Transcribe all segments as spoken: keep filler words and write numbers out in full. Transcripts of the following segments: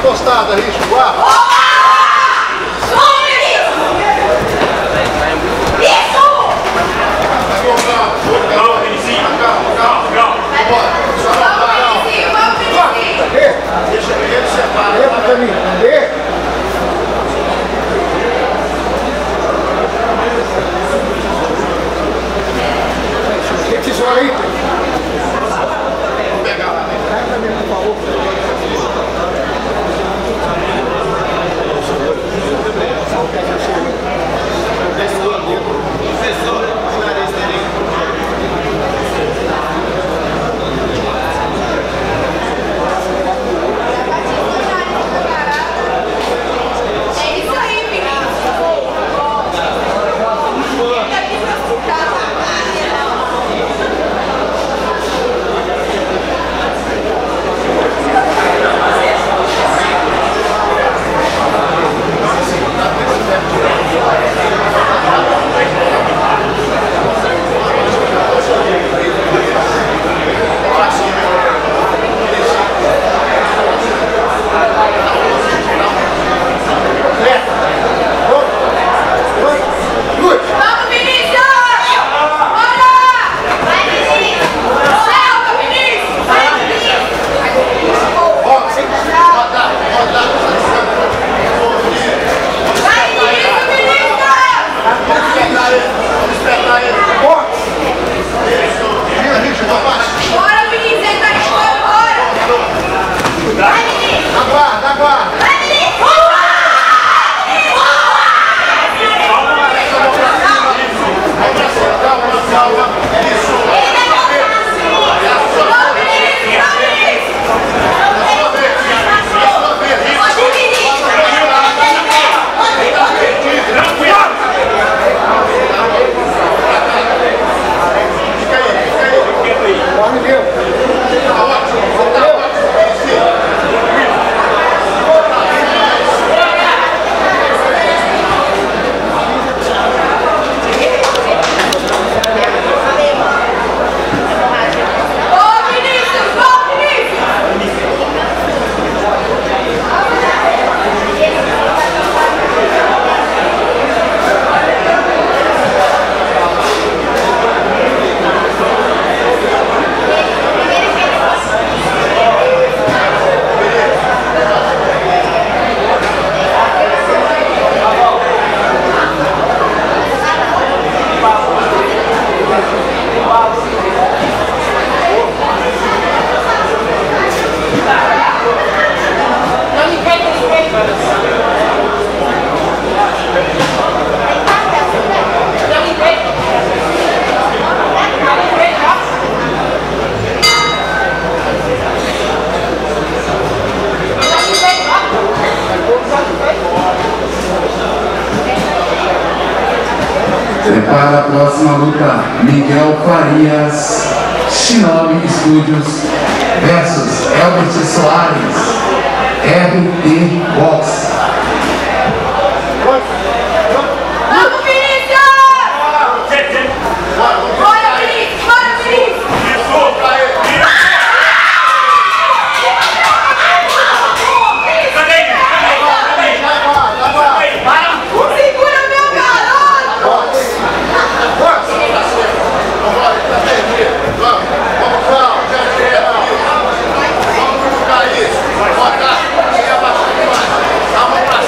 encostada, Richard. Guarda. Calma, Vinicius. Calma, calma, calma. Deixa ele separar. Entra pra mim. Que tesoura aí? Vou pegar lá. Pega pra mim, por favor. Para a próxima luta, Miguel Farias, Shinobi Studios versus Elbert Soares, R T Boxe. Vamos, Vinicius! Bora, Vinicius! Bora, Vinicius! Segura meu garoto! Vamos, vamos, vamos buscar isso. Bota e abaixar demais. Calma pra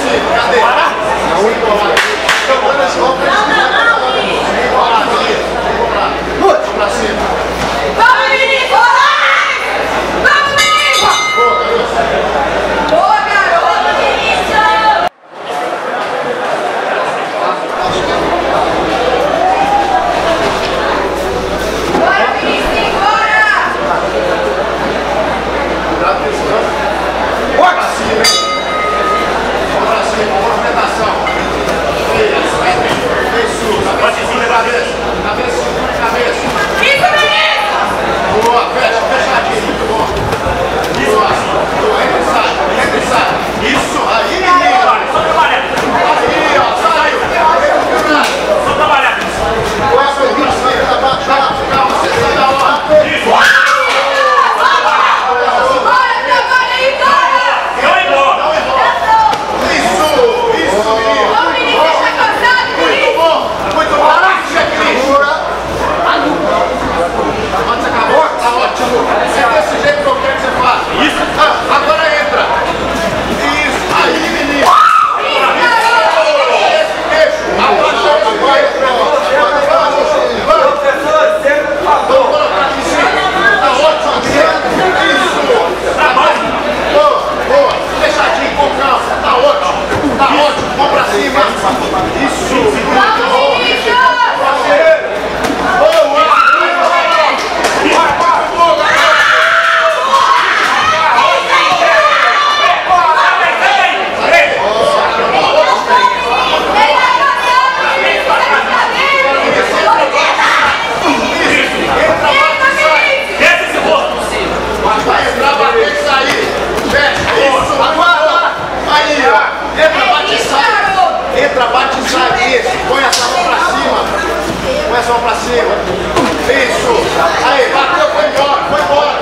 Isso. Aí, bateu, foi embora, foi embora.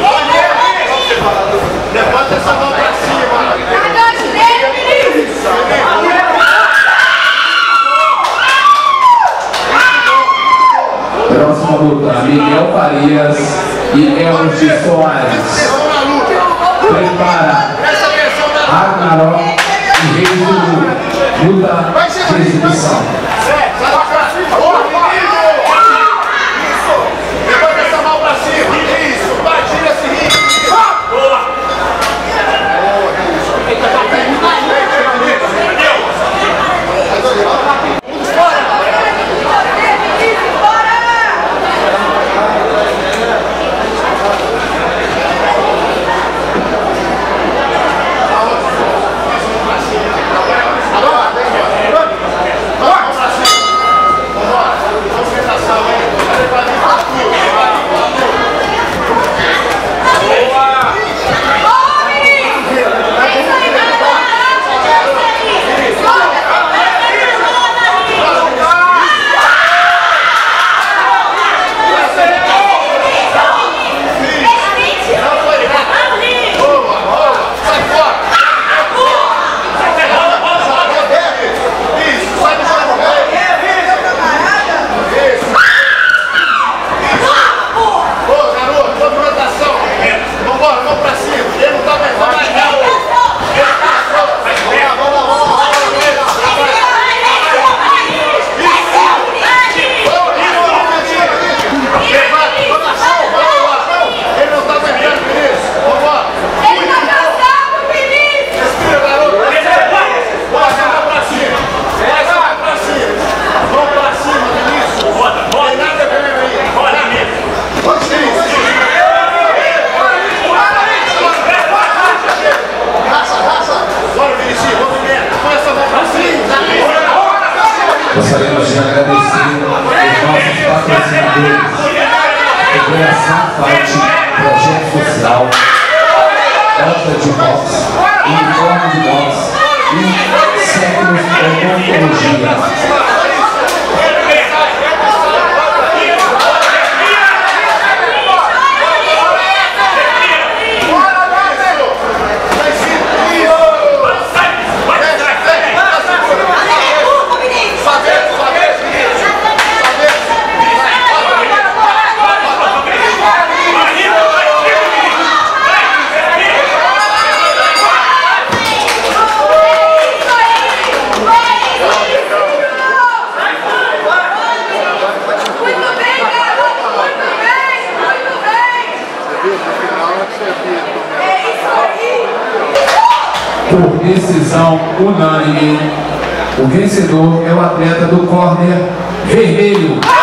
Levanta essa mão pra cima. Próxima luta, Miguel Farias e Elvis Soares. Prepara Ragnarok e Reis do Mundo. Luta de exibição. Levanta essa mão pra cima. Isso. Batira esse ringue. Boa. Gostaríamos de agradecer os nossos patrocinadores, Campeonato Projeto Social, Fortuna de Boxe, Uniforme de Boxe e Séculos Odontologia. Por decisão unânime, o vencedor é o atleta do córner vermelho.